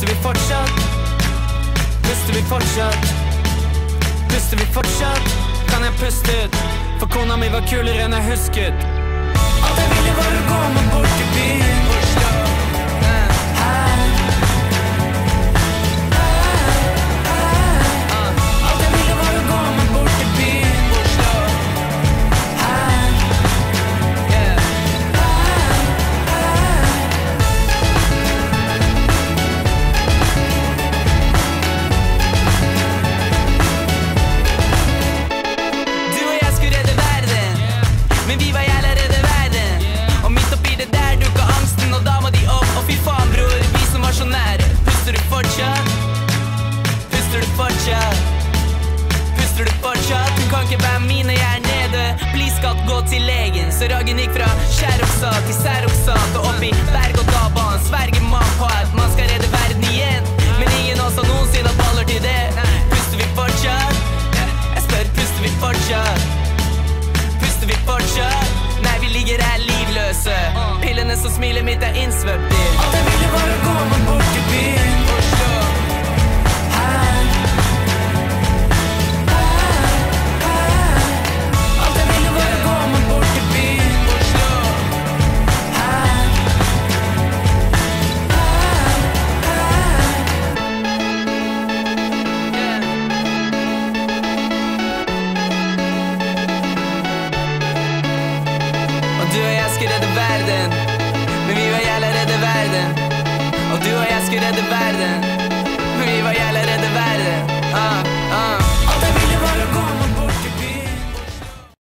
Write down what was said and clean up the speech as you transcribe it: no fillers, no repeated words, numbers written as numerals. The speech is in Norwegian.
Puster vi fortsatt? Puster vi fortsatt? Puster vi fortsatt? Kan jeg puste ut? For kona mi var kulere enn jeg husket. Alt jeg ville var å gå meg bort til byen Oslo. Alt jeg ville var å gå meg bort til byen Oslo. Du og jeg skulle redde verden, men vi var jævla redde verden. Og midt oppi det der dukket angsten, og da må de opp. Og fy faen bror, vi som var så nære. Puster du fortsatt? Puster du fortsatt? Puster du fortsatt? Hun kan ikke være min når jeg er nede. Bli skatt, gå til legen. Så ragen gikk fra skjæroksat til særoksat, og opp i berg og dalbanen sverger man på at man skal redde verden igjen. Men ingen av oss har noensinne hatt baller til det. Puster vi fortsatt? Jeg spør, puster vi fortsatt? Puster vi fortsatt? Nei, vi ligger her livløse. Pillene som smiler mitt er innsvøpt i. Alt jeg ville var å gå meg bort til byen Oslo. Alt jeg ville var å gå meg bort til byen Oslo. Og du og jeg skulle redde verden, men vi var jævla redde verden. Og du og jeg skulle redde verden, men vi var jævla redde verden.